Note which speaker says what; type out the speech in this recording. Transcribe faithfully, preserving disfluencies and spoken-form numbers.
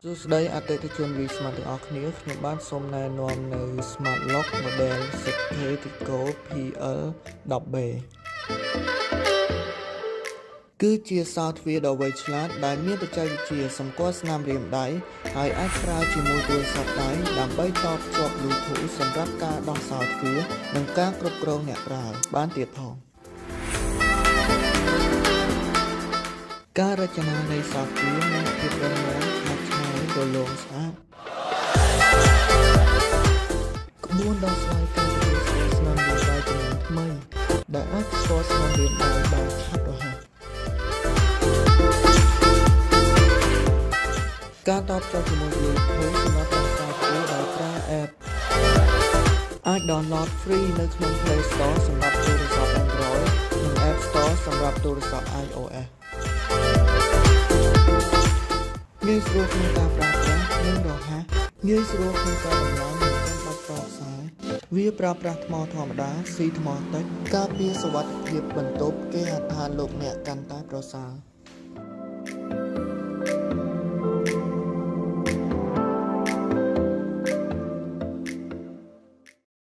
Speaker 1: សួស្តីអតិថិជន V Smart ទាំងអស់គ្នាខ្ញុំបានសូមណែនាំនៅ Smart Lock Model Securitico พี แอล 10 B គឺជាសោរទ្វារដ៏វៃឆ្លាតដែលមានបច្ចេកវិទ្យាសម្គាល់ស្នាមរៀមដៃហើយអាចប្រើជាមួយទូរស័ព្ទដៃដើម្បីតភ្ជាប់ Bluetooth សម្រាប់ការដោះសោរទ្វារនិងការគ្រប់គ្រងអ្នកប្រើបានទៀតផងការរចនានៃសោរទ្វារមានភាពរឹងមាំស្អាតឆ្ងាយរលោងស្អាតក្បួនដោះស្រាយការទទួលស្គាល់ស្នាមរៀមដៃចំនួនថ្មីដែលអាចស្គាល់ស្នាមរៀមដៃបានឆាប់រហ័សការតភ្ជាប់ជាមួយ Bluetooth សម្រាប់ការសោរទ្វារដោយប្រើ App អាច download free នៅក្នុង Play Store សម្រាប់ទូរស័ព្ទ Android និង App Store សម្រាប់ទូរស័ព្ទ iOS ងាយស្រួលក្នុងការប្រើប្រាស់និងរហ័សងាយស្រួលក្នុងការដំឡើងនិងការបាត់បង់ខ្សែវាប្រើប្រាស់ថ្មធម្មតាស៊ីថ្មតិចការពារសុវត្ថិភាពបន្ទប់គេហដ្ឋានលោកអ្នកកាន់តែប្រសើរ